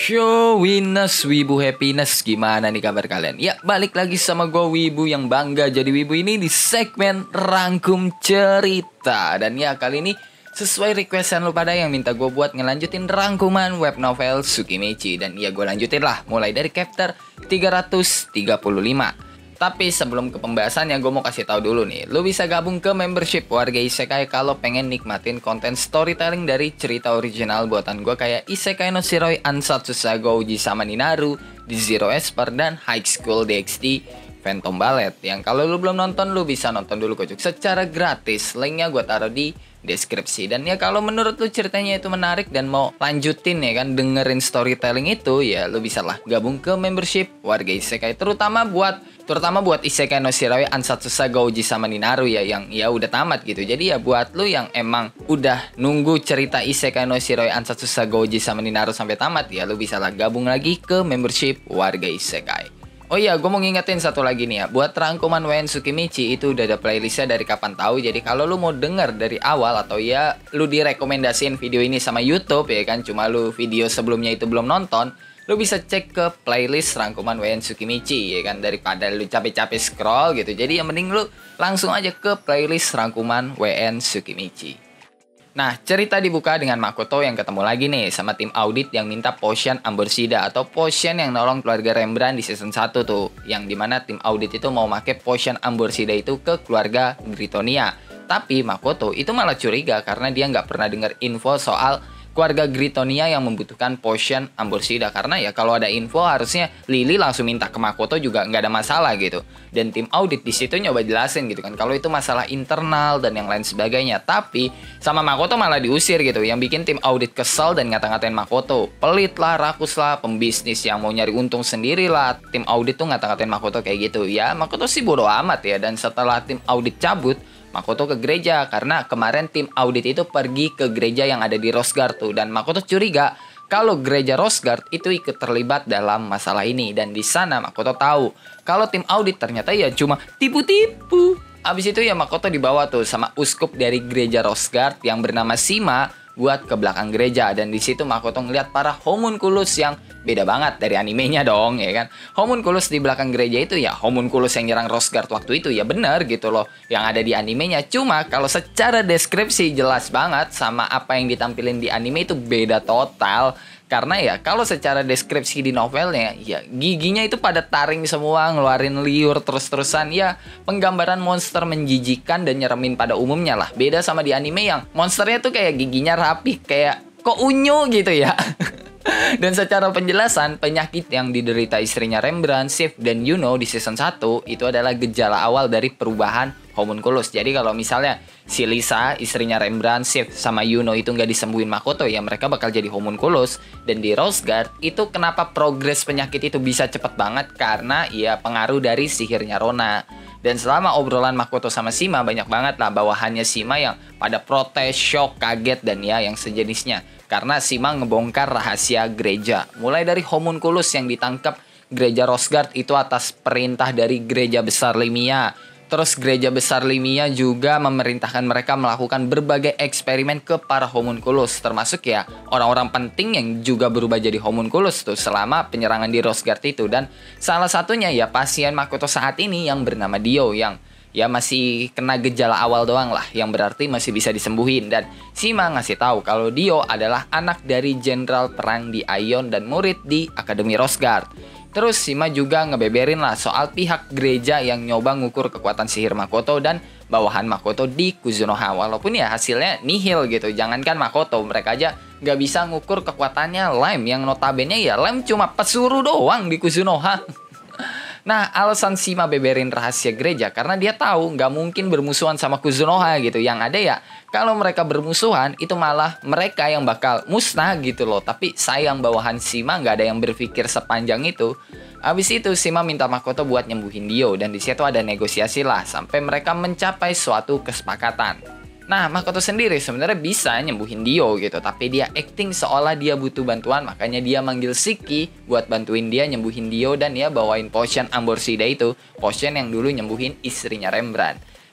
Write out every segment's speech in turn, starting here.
Show Winners Wibu Happiness. Gimana nih kabar kalian? Ya, balik lagi sama gue Wibu yang bangga jadi Wibu ini di segmen Rangkum Cerita. Dan ya, kali ini sesuai requestan lu pada yang minta gue buat ngelanjutin rangkuman web novel Tsukimichi. Dan ya, gue lanjutin lah mulai dari chapter 335. Tapi sebelum ke pembahasannya, gue mau kasih tahu dulu nih, lu bisa gabung ke membership Warga Isekai kalau pengen nikmatin konten storytelling dari cerita original buatan gue kayak Isekai no Shiroi Ansatsu Saga Uji sama Ninaru, The Zero Esper, dan High School DxD Phantom Ballet. Yang kalau lu belum nonton, lu bisa nonton dulu kocok secara gratis. Linknya gue taruh di deskripsi. Dan ya kalau menurut lu ceritanya itu menarik dan mau lanjutin ya kan, dengerin storytelling itu, ya lu bisa lah gabung ke membership Warga Isekai. Terutama buat Isekai no Shiroi Ansatsu Saga Uji sama Ninaru ya, yang ya udah tamat gitu. Jadi ya buat lu yang emang udah nunggu cerita Isekai no Shiroi Ansatsu Saga Uji sama Ninaru sampai tamat, ya lu bisa lah gabung lagi ke membership Warga Isekai. Oh iya, gue mau ngingetin satu lagi nih ya. Buat rangkuman WN Tsukimichi itu udah ada playlistnya dari kapan tahu. Jadi kalau lu mau denger dari awal atau ya lu direkomendasiin video ini sama YouTube ya kan, cuma lu video sebelumnya itu belum nonton, lu bisa cek ke playlist rangkuman WN Tsukimichi ya kan, daripada lu capek-capek scroll gitu. Jadi yang mending lu langsung aja ke playlist rangkuman WN Tsukimichi. Nah, cerita dibuka dengan Makoto yang ketemu lagi nih sama tim audit yang minta potion Amborsida atau potion yang nolong keluarga Rembrandt di season 1 tuh. Yang dimana tim audit itu mau pakai potion Amborsida itu ke keluarga Gritonia. Tapi Makoto itu malah curiga karena dia nggak pernah dengar info soal keluarga Gritonia yang membutuhkan potion Amborsida. Karena ya kalau ada info harusnya Lily langsung minta ke Makoto juga nggak ada masalah gitu. Dan tim audit di situ nyoba jelasin gitu kan kalau itu masalah internal dan yang lain sebagainya. Tapi sama Makoto malah diusir gitu, yang bikin tim audit kesel dan ngata-ngatain Makoto pelit lah, rakus lah, pembisnis yang mau nyari untung sendiri lah. Tim audit tuh ngata-ngatain Makoto kayak gitu. Ya Makoto sih bodo amat ya. Dan setelah tim audit cabut, Makoto ke gereja karena kemarin tim audit itu pergi ke gereja yang ada di Rosegard tuh. Dan Makoto curiga kalau gereja Rosegard itu ikut terlibat dalam masalah ini. Dan di sana Makoto tahu kalau tim audit ternyata ya cuma tipu-tipu. Abis itu ya Makoto dibawa tuh sama uskup dari gereja Rosegard yang bernama Shima buat ke belakang gereja. Dan di situ Makoto ngeliat para homunculus yang beda banget dari animenya dong ya kan. Homunculus di belakang gereja itu ya homunculus yang nyerang Rosegard waktu itu, ya bener gitu loh yang ada di animenya. Cuma kalau secara deskripsi jelas banget sama apa yang ditampilin di anime itu beda total. Karena ya kalau secara deskripsi di novelnya ya giginya itu pada taring semua, ngeluarin liur terus-terusan. Ya penggambaran monster menjijikan dan nyeremin pada umumnya lah. Beda sama di anime yang monsternya tuh kayak giginya rapi, kayak kok unyu gitu ya. Dan secara penjelasan, penyakit yang diderita istrinya Rembrandt, Sif, dan Yuno di season 1 itu adalah gejala awal dari perubahan homunculus. Jadi kalau misalnya si Lisa, istrinya Rembrandt, Sif, sama Yuno itu nggak disembuhin Makoto, ya mereka bakal jadi homunculus. Dan di Rosegard, itu kenapa progres penyakit itu bisa cepet banget? Karena ya pengaruh dari sihirnya Rona. Dan selama obrolan Makoto sama Shima, banyak banget lah bawahannya Shima yang pada protes, shock, kaget, dan ya yang sejenisnya. Karena Shima ngebongkar rahasia gereja. Mulai dari homunculus yang ditangkap gereja Rosegard itu atas perintah dari gereja besar Limia. Terus gereja besar Limia juga memerintahkan mereka melakukan berbagai eksperimen ke para homunculus. Termasuk ya orang-orang penting yang juga berubah jadi homunculus tuh selama penyerangan di Rosegard itu. Dan salah satunya ya pasien Makoto saat ini yang bernama Dio, yang ya masih kena gejala awal doang lah, yang berarti masih bisa disembuhin. Dan Shima ngasih tahu kalau Dio adalah anak dari jenderal perang di Aion dan murid di Akademi Rosegard. Terus Shima juga ngebeberin lah soal pihak gereja yang nyoba ngukur kekuatan sihir Makoto dan bawahan Makoto di Kuzunoha. Walaupun ya hasilnya nihil gitu. Jangankan Makoto, mereka aja nggak bisa ngukur kekuatannya Lime, yang notabene ya Lime cuma pesuruh doang di Kuzunoha. Nah, alasan Shima beberin rahasia gereja karena dia tahu nggak mungkin bermusuhan sama Kuzunoha gitu. Yang ada ya kalau mereka bermusuhan itu malah mereka yang bakal musnah gitu loh. Tapi sayang bawahan Shima nggak ada yang berpikir sepanjang itu. Habis itu Shima minta Makoto buat nyembuhin Dio, dan di situ ada negosiasi lah sampai mereka mencapai suatu kesepakatan. Nah, Makoto sendiri sebenarnya bisa nyembuhin Dio gitu, tapi dia acting seolah dia butuh bantuan, makanya dia manggil Shiki buat bantuin dia nyembuhin Dio dan ya bawain potion Amborsida itu, potion yang dulu nyembuhin istrinya Rembrandt.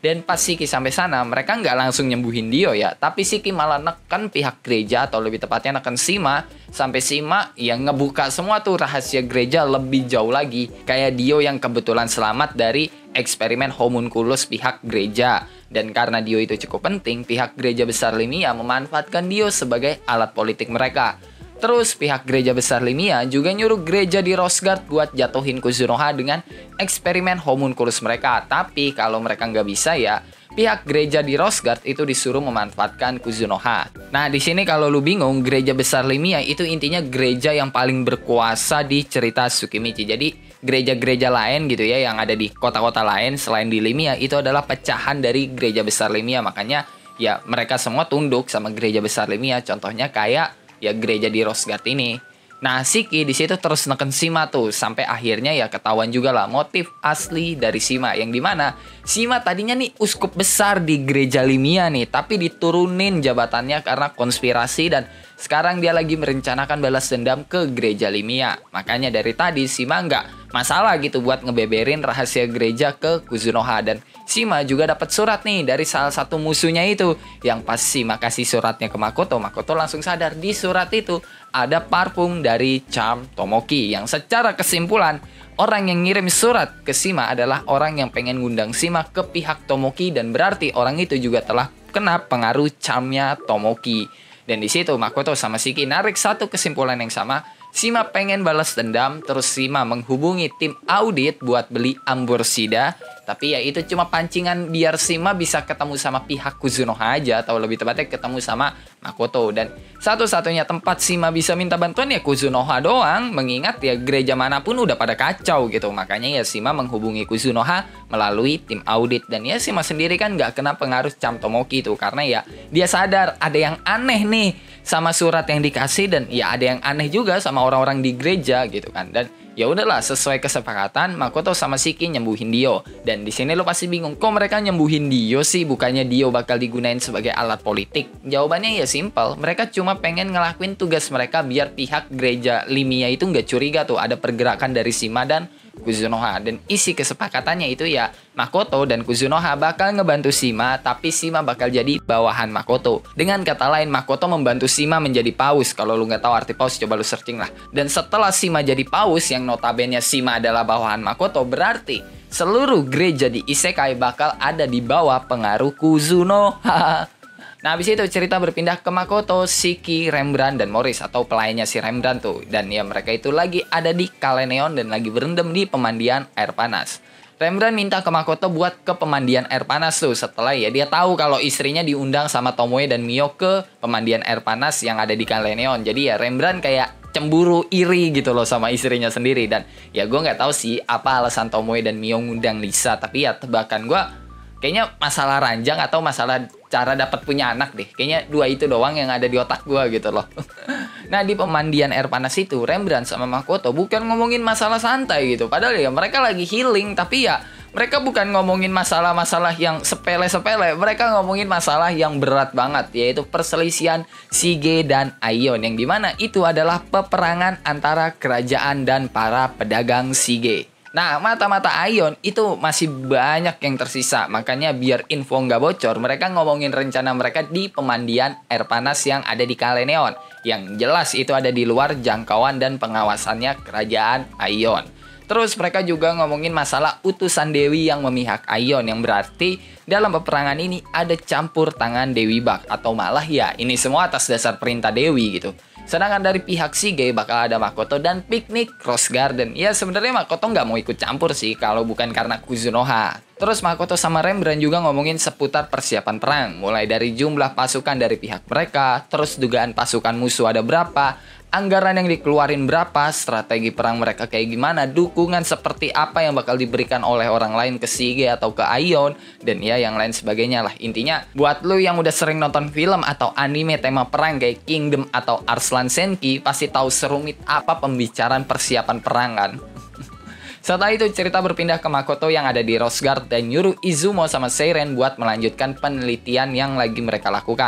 Dan pas Shiki sampai sana, mereka nggak langsung nyembuhin Dio ya, tapi Shiki malah neken pihak gereja, atau lebih tepatnya neken Shima, sampai Shima yang ngebuka semua tuh rahasia gereja lebih jauh lagi. Kayak Dio yang kebetulan selamat dari eksperimen homunculus pihak gereja. Dan karena Dio itu cukup penting, pihak gereja besar Limia memanfaatkan Dio sebagai alat politik mereka. Terus pihak gereja besar Limia juga nyuruh gereja di Rosgard buat jatuhin Kuzunoha dengan eksperimen homunculus mereka. Tapi kalau mereka nggak bisa ya, pihak gereja di Rosgard itu disuruh memanfaatkan Kuzunoha. Nah di sini kalau lu bingung, gereja besar Limia itu intinya gereja yang paling berkuasa di cerita Tsukimichi. Jadi gereja-gereja lain gitu ya yang ada di kota-kota lain selain di Limia itu adalah pecahan dari gereja besar Limia. Makanya ya mereka semua tunduk sama gereja besar Limia. Contohnya kayak ya gereja di Rosgard ini. Nah, Shiki di situ terus neken Shima tuh sampai akhirnya ya ketahuan juga lah motif asli dari Shima, yang dimana Shima tadinya nih uskup besar di gereja Limia nih, tapi diturunin jabatannya karena konspirasi dan sekarang dia lagi merencanakan balas dendam ke gereja Limia. Makanya dari tadi Shima nggak masalah gitu buat ngebeberin rahasia gereja ke Kuzunoha. Dan Shima juga dapat surat nih dari salah satu musuhnya itu. Yang pas Shima kasih suratnya ke Makoto, Makoto langsung sadar di surat itu ada parfum dari Charm Tomoki. Yang secara kesimpulan, orang yang ngirim surat ke Shima adalah orang yang pengen ngundang Shima ke pihak Tomoki. Dan berarti orang itu juga telah kena pengaruh charmnya Tomoki. Dan di situ Makoto sama Shiki narik satu kesimpulan yang sama. Shima pengen balas dendam, terus Shima menghubungi tim audit buat beli Amborsida. Tapi ya itu cuma pancingan biar Shima bisa ketemu sama pihak Kuzunoha aja, atau lebih tepatnya ketemu sama Makoto. Dan satu-satunya tempat Shima bisa minta bantuan ya Kuzunoha doang, mengingat ya gereja manapun udah pada kacau gitu. Makanya ya Shima menghubungi Kuzunoha melalui tim audit. Dan ya Shima sendiri kan nggak kena pengaruh Charm Tomoki itu, karena ya dia sadar ada yang aneh nih sama surat yang dikasih, dan ya ada yang aneh juga sama orang-orang di gereja gitu kan. Dan ya udahlah, sesuai kesepakatan Makoto sama Shiki nyembuhin Dio. Dan di sini lo pasti bingung, kok mereka nyembuhin Dio sih, bukannya Dio bakal digunain sebagai alat politik? Jawabannya ya simpel, mereka cuma pengen ngelakuin tugas mereka biar pihak gereja Limia itu nggak curiga tuh ada pergerakan dari Shima dan Kuzunoha. Dan isi kesepakatannya itu ya Makoto dan Kuzunoha bakal ngebantu Shima, tapi Shima bakal jadi bawahan Makoto. Dengan kata lain, Makoto membantu Shima menjadi paus. Kalau lu nggak tahu arti paus, coba lu searching lah. Dan setelah Shima jadi paus, yang notabene Shima adalah bawahan Makoto, berarti seluruh gereja di Isekai bakal ada di bawah pengaruh Kuzunoha. Nah, habis itu cerita berpindah ke Makoto, Shiki, Rembrandt, dan Morris atau pelayannya si Rembrandt tuh. Dan ya mereka itu lagi ada di Kaleneon dan lagi berendam di pemandian air panas. Rembrandt minta ke Makoto buat ke pemandian air panas tuh setelah ya dia tahu kalau istrinya diundang sama Tomoe dan Mio ke pemandian air panas yang ada di Kaleneon. Jadi ya Rembrandt kayak cemburu, iri gitu loh sama istrinya sendiri. Dan ya gue nggak tahu sih apa alasan Tomoe dan Mio ngundang Lisa, tapi ya tebakan gue kayaknya masalah ranjang atau masalah cara dapat punya anak deh. Kayaknya dua itu doang yang ada di otak gue gitu loh. Nah di pemandian air panas itu Rembrandt sama Makoto bukan ngomongin masalah santai gitu. Padahal ya mereka lagi healing, tapi ya mereka bukan ngomongin masalah-masalah yang sepele-sepele. Mereka ngomongin masalah yang berat banget, yaitu perselisihan Shige dan Aion. Yang dimana itu adalah peperangan antara kerajaan dan para pedagang Shige. Nah, mata-mata Aion itu masih banyak yang tersisa. Makanya biar info nggak bocor, mereka ngomongin rencana mereka di pemandian air panas yang ada di Kaleneon. Yang jelas itu ada di luar jangkauan dan pengawasannya kerajaan Aion. Terus mereka juga ngomongin masalah utusan Dewi yang memihak Aion, yang berarti dalam peperangan ini ada campur tangan Dewi Bak, atau malah ya ini semua atas dasar perintah Dewi gitu. Sedangkan dari pihak Shige bakal ada Makoto dan piknik Rose Garden. Ya sebenarnya Makoto nggak mau ikut campur sih kalau bukan karena Kuzunoha. Terus Makoto sama Rembrandt juga ngomongin seputar persiapan perang. Mulai dari jumlah pasukan dari pihak mereka, terus dugaan pasukan musuh ada berapa, anggaran yang dikeluarin berapa, strategi perang mereka kayak gimana, dukungan seperti apa yang bakal diberikan oleh orang lain ke Shige atau ke Aion, dan ya yang lain sebagainya lah. Intinya buat lu yang udah sering nonton film atau anime tema perang kayak Kingdom atau Arslan Senki, pasti tahu serumit apa pembicaraan persiapan perang kan. Setelah itu cerita berpindah ke Makoto yang ada di Rosgard dan nyuruh Izumo sama Seiren buat melanjutkan penelitian yang lagi mereka lakukan.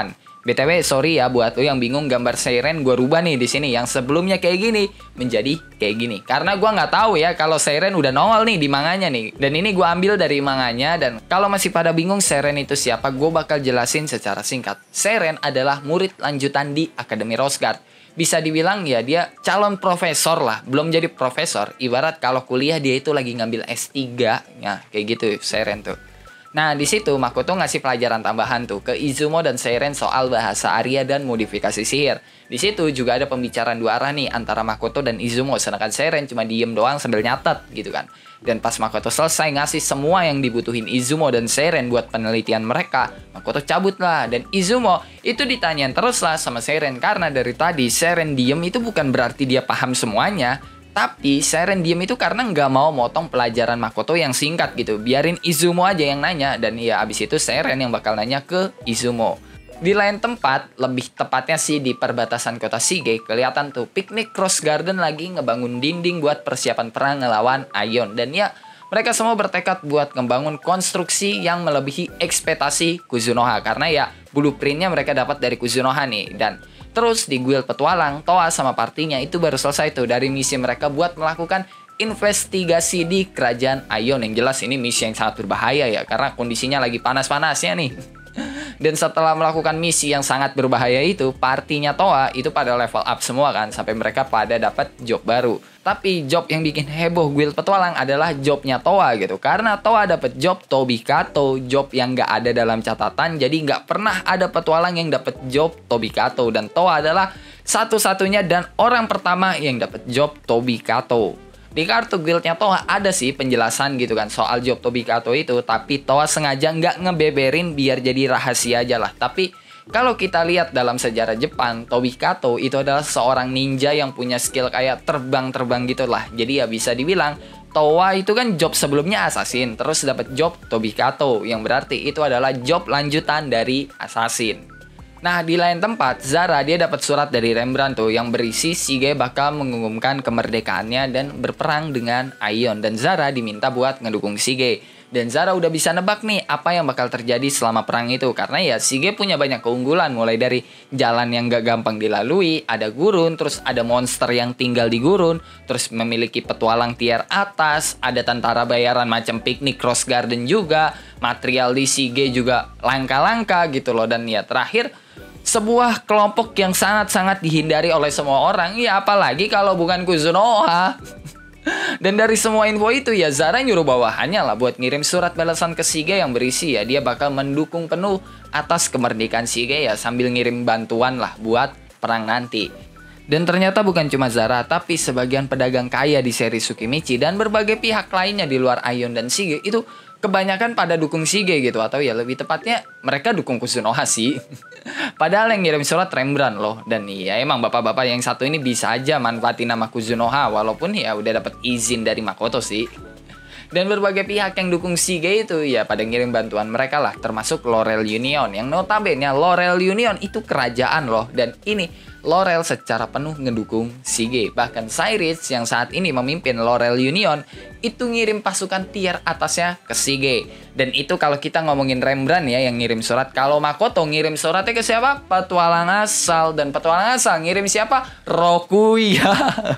BTW sorry ya buat lo yang bingung, gambar Seiren gue rubah nih di sini, yang sebelumnya kayak gini menjadi kayak gini karena gue nggak tahu ya kalau Seiren udah nongol nih di manganya nih. Dan ini gue ambil dari manganya, dan kalau masih pada bingung Seiren itu siapa, gue bakal jelasin secara singkat. Seiren adalah murid lanjutan di Akademi Rosegard. Bisa dibilang ya dia calon profesor lah, belum jadi profesor. Ibarat kalau kuliah dia itu lagi ngambil S3, ya kayak gitu Seiren tuh. Nah, di situ Makoto ngasih pelajaran tambahan tuh ke Izumo dan Seiren soal bahasa Arya dan modifikasi sihir. Di situ juga ada pembicaraan dua arah nih antara Makoto dan Izumo, sedangkan Seiren cuma diem doang sambil nyatet gitu kan. Dan pas Makoto selesai ngasih semua yang dibutuhin Izumo dan Seiren buat penelitian mereka, Makoto cabut lah. Dan Izumo itu ditanyain terus lah sama Seiren, karena dari tadi Seiren diem itu bukan berarti dia paham semuanya. Tapi Seiren diem itu karena nggak mau motong pelajaran Makoto yang singkat gitu. Biarin Izumo aja yang nanya. Dan ya abis itu Seiren yang bakal nanya ke Izumo. Di lain tempat, lebih tepatnya sih di perbatasan kota Shige, kelihatan tuh piknik Cross Garden lagi ngebangun dinding buat persiapan perang ngelawan Aion. Dan ya mereka semua bertekad buat ngebangun konstruksi yang melebihi ekspektasi Kuzunoha. Karena ya blueprintnya mereka dapat dari Kuzunoha nih. Dan terus di guild petualang, Toa sama partinya itu baru selesai tuh dari misi mereka buat melakukan investigasi di kerajaan Aion. Yang jelas ini misi yang sangat berbahaya ya, karena kondisinya lagi panas-panasnya nih. Dan setelah melakukan misi yang sangat berbahaya itu, partinya Toa itu pada level up semua kan, sampai mereka pada dapat job baru. Tapi job yang bikin heboh guild petualang adalah jobnya Toa gitu. Karena Toa dapat job Tobikato, job yang nggak ada dalam catatan. Jadi nggak pernah ada petualang yang dapat job Tobikato. Dan Toa adalah satu-satunya dan orang pertama yang dapat job Tobikato. Di kartu guildnya Toa ada sih penjelasan gitu kan soal job Tobikato itu. Tapi Toa sengaja nggak ngebeberin biar jadi rahasia aja lah. Tapi kalau kita lihat dalam sejarah Jepang, Tobikato itu adalah seorang ninja yang punya skill kayak terbang-terbang gitu lah. Jadi ya bisa dibilang Toa itu kan job sebelumnya assassin, terus dapat job Tobikato, yang berarti itu adalah job lanjutan dari assassin. Nah, di lain tempat, Zara dia dapat surat dari Rembrandt tuh yang berisi Shige bakal mengumumkan kemerdekaannya dan berperang dengan Aion. Dan Zara diminta buat ngedukung Shige. Dan Zara udah bisa nebak nih apa yang bakal terjadi selama perang itu. Karena ya Shige punya banyak keunggulan, mulai dari jalan yang gak gampang dilalui, ada gurun, terus ada monster yang tinggal di gurun, terus memiliki petualang tier atas, ada tentara bayaran macam piknik Cross Garden juga, material di Shige juga langka-langka gitu loh. Dan ya terakhir, sebuah kelompok yang sangat-sangat dihindari oleh semua orang, ya apalagi kalau bukan Kuzunoha. Dan dari semua info itu ya Zara nyuruh bawahannya lah buat ngirim surat balasan ke Shige yang berisi ya dia bakal mendukung penuh atas kemerdekaan Shige ya, sambil ngirim bantuan lah buat perang nanti. Dan ternyata bukan cuma Zara, tapi sebagian pedagang kaya di seri Tsukimichi dan berbagai pihak lainnya di luar Aion dan Shige itu kebanyakan pada dukung Shige gitu, atau ya lebih tepatnya mereka dukung Kuzunoha sih. Padahal yang ngirim surat Rembrandt loh. Dan ya emang bapak-bapak yang satu ini bisa aja manfaatin nama Kuzunoha, walaupun ya udah dapat izin dari Makoto sih. Dan berbagai pihak yang dukung Shige itu ya pada ngirim bantuan mereka lah, termasuk Laurel Union, yang notabene Laurel Union itu kerajaan loh. Dan ini Laurel secara penuh ngedukung Shige. Bahkan Cyrus yang saat ini memimpin Laurel Union itu ngirim pasukan tier atasnya ke Shige. Dan itu kalau kita ngomongin Rembrandt ya yang ngirim surat. Kalau Makoto ngirim suratnya ke siapa? Petualang asal. Dan petualang asal ngirim siapa? Rokuya.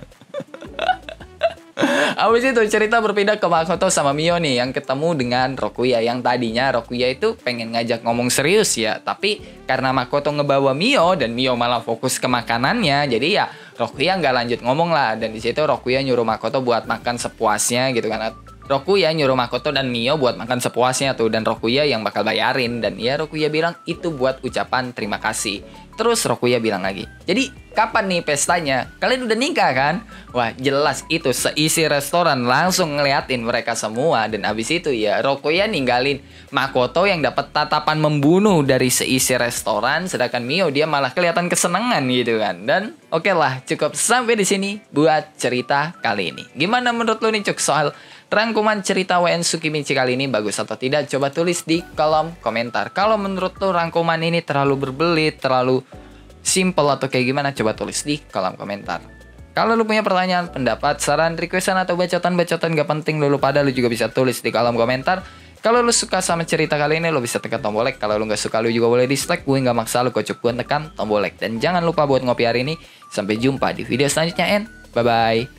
Abis itu cerita berpindah ke Makoto sama Mio nih yang ketemu dengan Rokuya. Yang tadinya Rokuya itu pengen ngajak ngomong serius ya, tapi karena Makoto ngebawa Mio dan Mio malah fokus ke makanannya, jadi ya Rokuya nggak lanjut ngomong lah. Dan di situ Rokuya nyuruh Makoto buat makan sepuasnya gitu kan. Rokuya nyuruh Makoto dan Mio buat makan sepuasnya tuh, dan Rokuya yang bakal bayarin. Dan ya Rokuya bilang itu buat ucapan terima kasih. Terus Rokuya bilang lagi, jadi kapan nih pestanya? Kalian udah nikah kan? Wah jelas itu seisi restoran langsung ngeliatin mereka semua. Dan abis itu ya Rokuya ninggalin Makoto yang dapat tatapan membunuh dari seisi restoran, sedangkan Mio dia malah kelihatan kesenangan gitu kan. Dan oke lah, cukup sampai di sini buat cerita kali ini. Gimana menurut lu nih Cuk soal rangkuman cerita WN Tsukimichi kali ini, bagus atau tidak? Coba tulis di kolom komentar. Kalau menurut lu rangkuman ini terlalu berbelit, terlalu simple atau kayak gimana, coba tulis di kolom komentar. Kalau lu punya pertanyaan, pendapat, saran, requestan atau bacotan-bacotan gak penting lu pada, lu juga bisa tulis di kolom komentar. Kalau lu suka sama cerita kali ini, lu bisa tekan tombol like. Kalau lu nggak suka, lu juga boleh dislike. Gue nggak maksa lu, kocok gue tekan tombol like. Dan jangan lupa buat ngopi hari ini. Sampai jumpa di video selanjutnya, and bye-bye.